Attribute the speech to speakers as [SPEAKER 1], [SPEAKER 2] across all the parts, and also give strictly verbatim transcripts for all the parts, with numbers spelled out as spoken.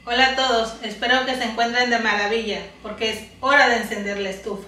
[SPEAKER 1] Hola a todos, espero que se encuentren de maravilla, porque es hora de encender la estufa.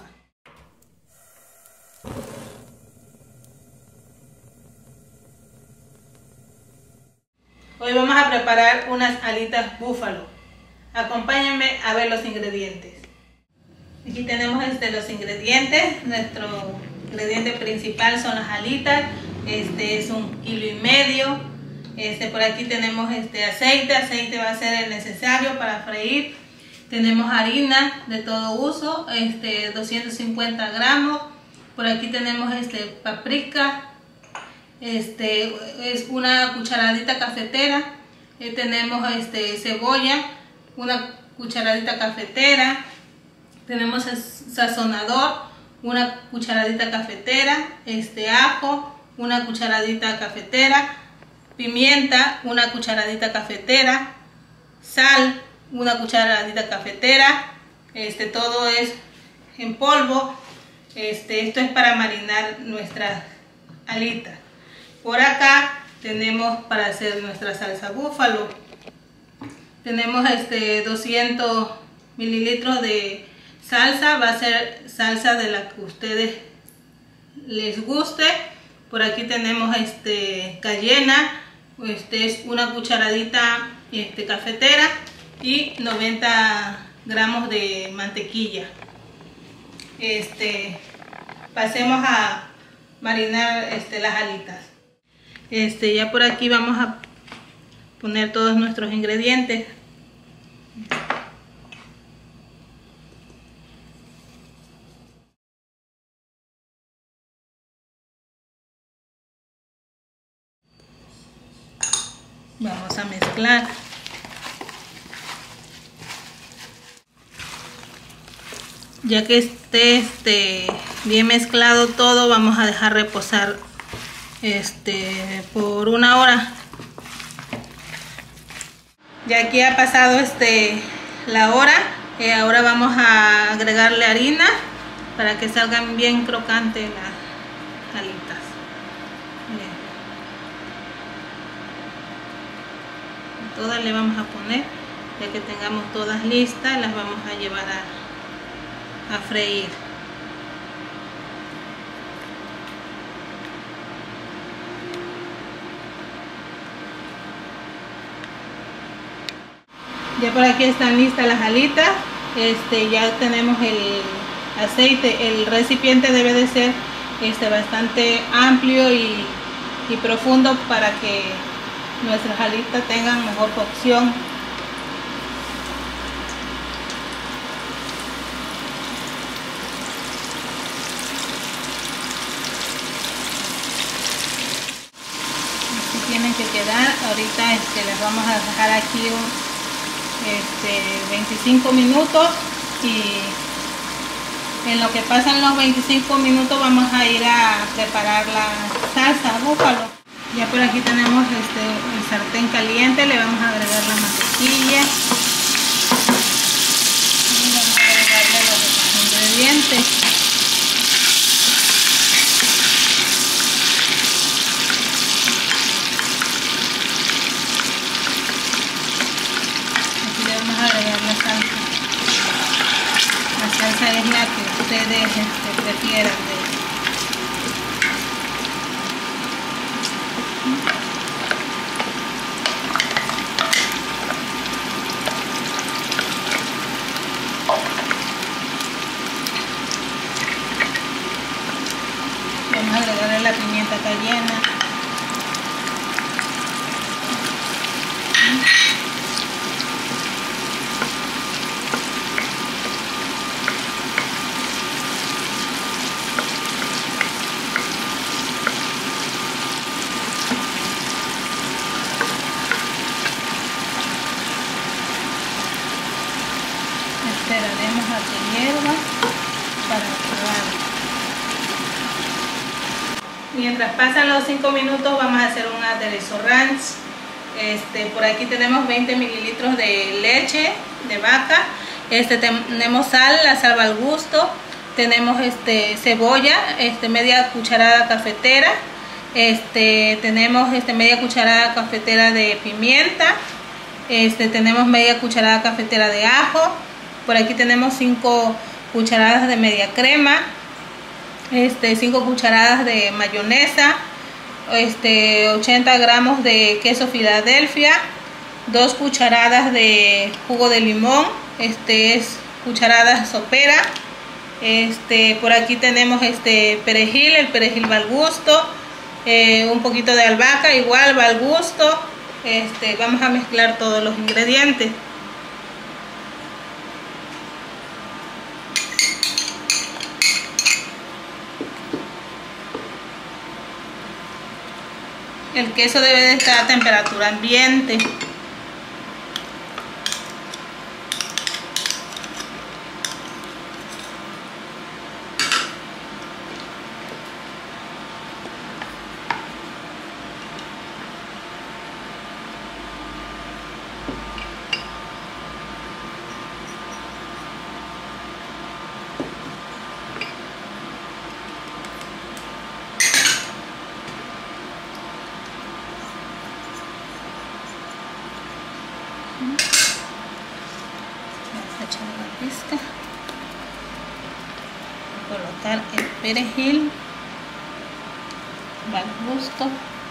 [SPEAKER 1] Hoy vamos a preparar unas alitas búfalo. Acompáñenme a ver los ingredientes. Aquí tenemos este, los ingredientes. Nuestro ingrediente principal son las alitas. Este es un kilo y medio. Este, por aquí tenemos este aceite, aceite va a ser el necesario para freír. Tenemos harina de todo uso, este, doscientos cincuenta gramos. Por aquí tenemos este paprika, este es una cucharadita cafetera. Eh, tenemos este cebolla, una cucharadita cafetera. Tenemos sazonador, una cucharadita cafetera. Este ajo, una cucharadita cafetera. Pimienta, una cucharadita cafetera, sal, una cucharadita cafetera, este todo es en polvo. Este, esto es para marinar nuestras alitas. Por acá tenemos para hacer nuestra salsa búfalo. Tenemos este doscientos mililitros de salsa, va a ser salsa de la que ustedes les guste. Por aquí tenemos este cayena. Este es una cucharadita este, cafetera y noventa gramos de mantequilla. Este, pasemos a marinar este, las alitas. Este, ya por aquí vamos a poner todos nuestros ingredientes. Vamos a mezclar. Ya que esté este, bien mezclado todo, vamos a dejar reposar este, por una hora. Ya aquí ha pasado este, la hora. Eh, ahora vamos a agregarle harina para que salgan bien crocantes las alitas. Todas le vamos a poner, ya que tengamos todas listas, las vamos a llevar a, a freír. Ya por aquí están listas las alitas. Este, ya tenemos el aceite. El recipiente debe de ser este, bastante amplio y, y profundo para que nuestras alitas tengan mejor cocción. Así tienen que quedar. Ahorita este, les vamos a dejar aquí un, este, veinticinco minutos, y en lo que pasan los veinticinco minutos vamos a ir a preparar la salsa búfalo. Ya por aquí tenemos este, el sartén caliente, le vamos a agregar la mantequilla y vamos a agregarle los ingredientes. Aquí le vamos a agregar la salsa. La salsa es la que ustedes este, prefieran. De Vamos a agregarle la pimienta cayena. Esperaremos a que hierva para probar. Mientras pasan los cinco minutos vamos a hacer un aderezo ranch. Este, por aquí tenemos veinte mililitros de leche de vaca. Este, tenemos sal, la sal al gusto. Tenemos este, cebolla, este, media cucharada cafetera. Este, tenemos este, media cucharada cafetera de pimienta. Este, tenemos media cucharada cafetera de ajo. Por aquí tenemos cinco cucharadas de media crema. Este, cinco cucharadas de mayonesa. Este, ochenta gramos de queso Filadelfia. dos cucharadas de jugo de limón. Este es cucharada sopera. Este, por aquí tenemos este perejil, el perejil va al gusto. Eh, un poquito de albahaca, igual va al gusto. Este, vamos a mezclar todos los ingredientes. El queso debe de estar a temperatura ambiente. Vamos a echar la pizca, colocar el perejil, va al gusto,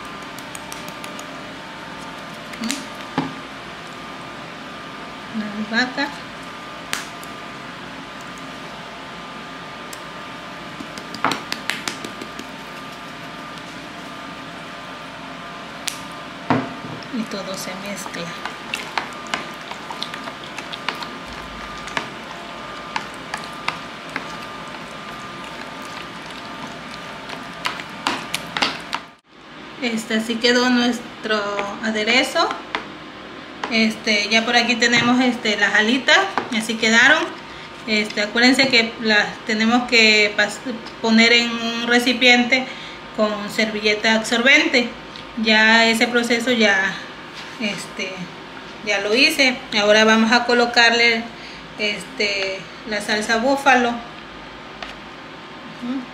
[SPEAKER 1] la albahaca, y todo se mezcla. Este, así quedó nuestro aderezo. Este, ya por aquí tenemos este, las alitas, así quedaron. Este, acuérdense que las tenemos que poner en un recipiente con servilleta absorbente. Ya ese proceso ya, este, ya lo hice. Ahora vamos a colocarle este, la salsa búfalo. Uh-huh.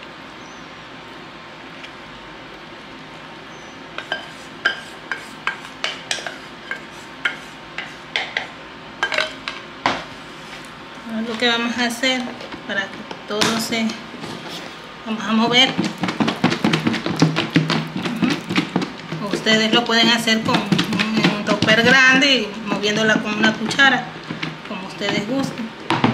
[SPEAKER 1] Lo que vamos a hacer para que todo se vamos a mover. Uh-huh. Ustedes lo pueden hacer con un, un topper grande y moviéndola con una cuchara, como ustedes gusten.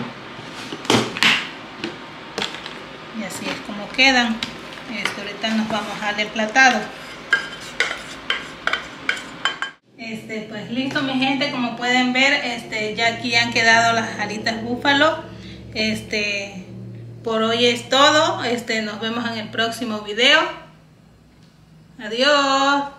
[SPEAKER 1] Y así es como quedan. Este, ahorita nos vamos al emplatado. Este, pues listo mi gente, como pueden ver, este, ya aquí han quedado las alitas búfalo. Este, por hoy es todo. Este, nos vemos en el próximo video. Adiós.